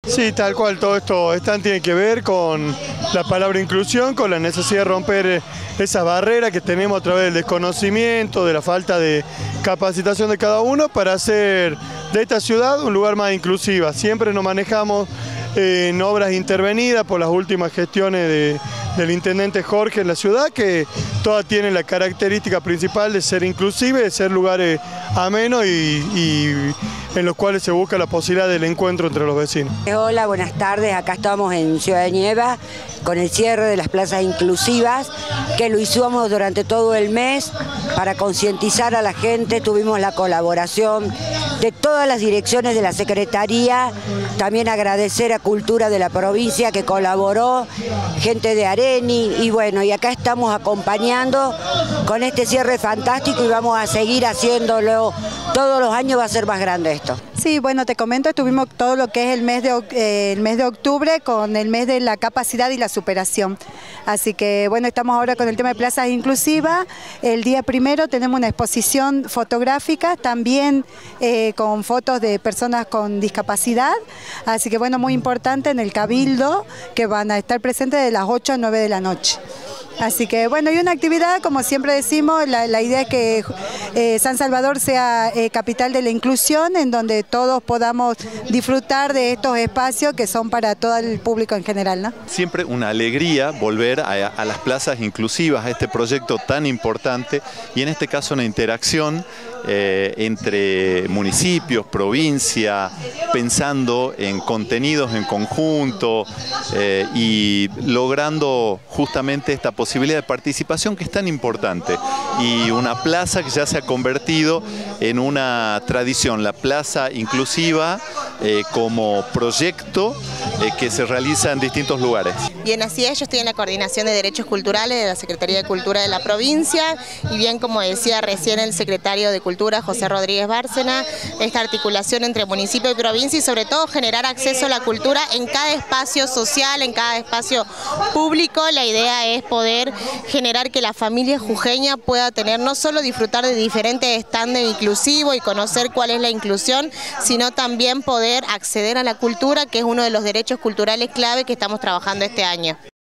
Sí, tal cual, todo esto tiene que ver con la palabra inclusión, con la necesidad de romper esa barrera que tenemos a través del desconocimiento, de la falta de capacitación de cada uno para hacer de esta ciudad un lugar más inclusiva. Siempre nos manejamos en obras intervenidas por las últimas gestiones del intendente Jorge en la ciudad, que todas tienen la característica principal de ser inclusive, de ser lugares amenos y en los cuales se busca la posibilidad del encuentro entre los vecinos. Hola, buenas tardes. Acá estamos en Ciudad de Nieva con el cierre de las plazas inclusivas, que lo hicimos durante todo el mes para concientizar a la gente. Tuvimos la colaboración de todas las direcciones de la Secretaría, también agradecer a Cultura de la provincia que colaboró, gente de Areni, y bueno, y acá estamos acompañando con este cierre fantástico y vamos a seguir haciéndolo. Todos los años va a ser más grande esto. Sí, bueno, te comento, estuvimos todo lo que es el mes de octubre con el mes de la capacidad y la superación. Así que bueno, estamos ahora con el tema de plazas inclusivas. El día primero tenemos una exposición fotográfica, también con fotos de personas con discapacidad. Así que bueno, muy importante en el Cabildo, que van a estar presentes de las 8 a 9 de la noche. Así que bueno, y una actividad, como siempre decimos, la idea es que San Salvador sea capital de la inclusión, en donde todos podamos disfrutar de estos espacios que son para todo el público en general, ¿no? Siempre una alegría volver a las plazas inclusivas, a este proyecto tan importante, y en este caso una interacción entre municipios, provincia, pensando en contenidos en conjunto y logrando justamente esta posibilidad de participación que es tan importante, y una plaza que ya se ha convertido en una tradición, la plaza inclusiva como proyecto que se realiza en distintos lugares. Bien, así es, yo estoy en la Coordinación de Derechos Culturales de la Secretaría de Cultura de la provincia, y bien, como decía recién el secretario de Cultura, José Rodríguez Bárcena, esta articulación entre municipio y provincia, y sobre todo generar acceso a la cultura en cada espacio social, en cada espacio público. La idea es poder generar que la familia jujeña pueda tener, no solo disfrutar de diferentes estándares inclusivos y conocer cuál es la inclusión, sino también poder acceder a la cultura, que es uno de los derechos culturales clave que estamos trabajando este año.